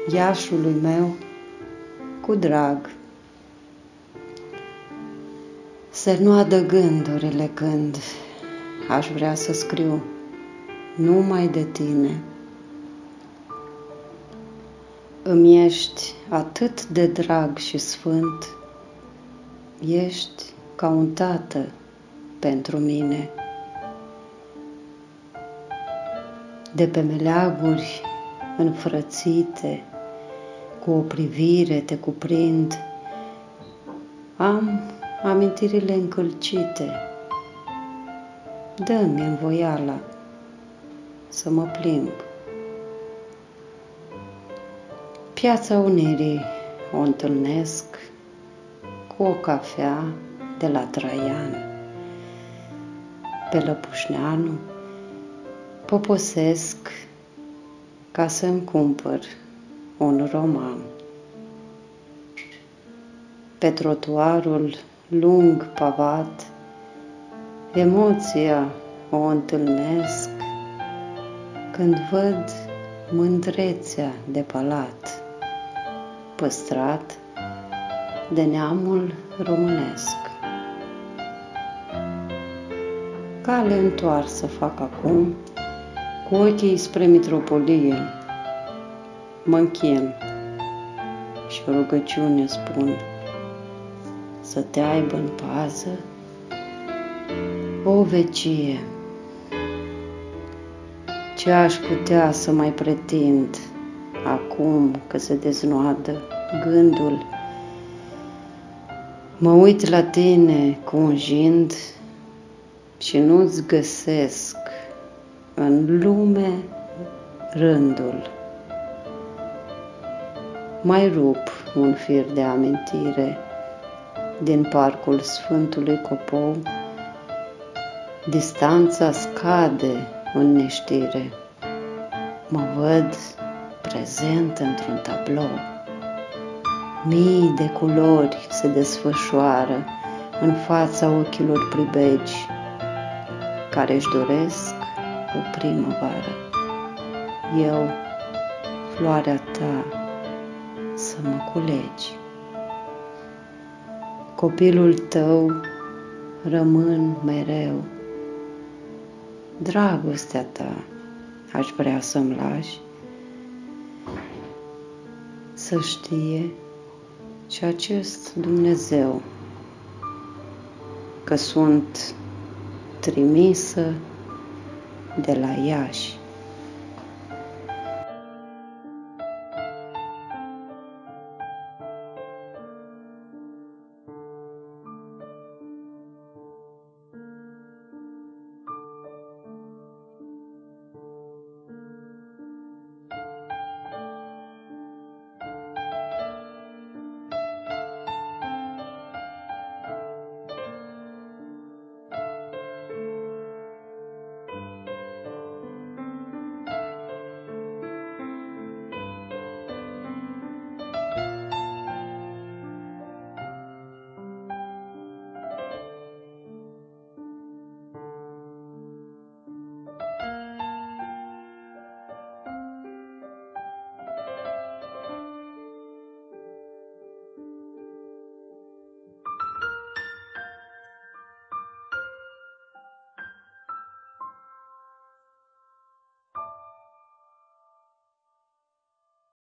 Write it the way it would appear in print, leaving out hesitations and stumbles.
Iașului meu cu drag. Se noadă gândurile când aș vrea să scriu numai de tine. Îmi ești atât de drag și sfânt, ești ca un tată pentru mine. De pe meleaguri înfrățite, cu o privire te cuprind, am amintirile încălcite. Dă-mi învoiala să mă plimb. Piața Unirii o întâlnesc cu o cafea de la Traian. Pe Lăpușneanu poposesc ca să-mi cumpăr un roman. Pe trotuarul lung pavat, emoția o întâlnesc când văd mândrețea de palat, păstrat de neamul românesc. Cale întoarsă fac acum, cu ochii spre mitropolie, mă închin și o rugăciune spun: să te aibă în pază o vecie. Ce aș putea să mai pretind acum că se deznoadă gândul? Mă uit la tine cu un jind și nu-ți găsesc în lume rândul. Mai rup un fir de amintire din parcul Sfântului Copou. Distanța scade în neștire. Mă văd prezent într-un tablou. Mii de culori se desfășoară în fața ochilor pribegi care își doresc o primăvară. Eu, floarea ta, să mă culegi. Copilul tău rămân mereu. Dragostea ta aș vrea să-mi lași, să știe și acest Dumnezeu că sunt trimisă de la Iași.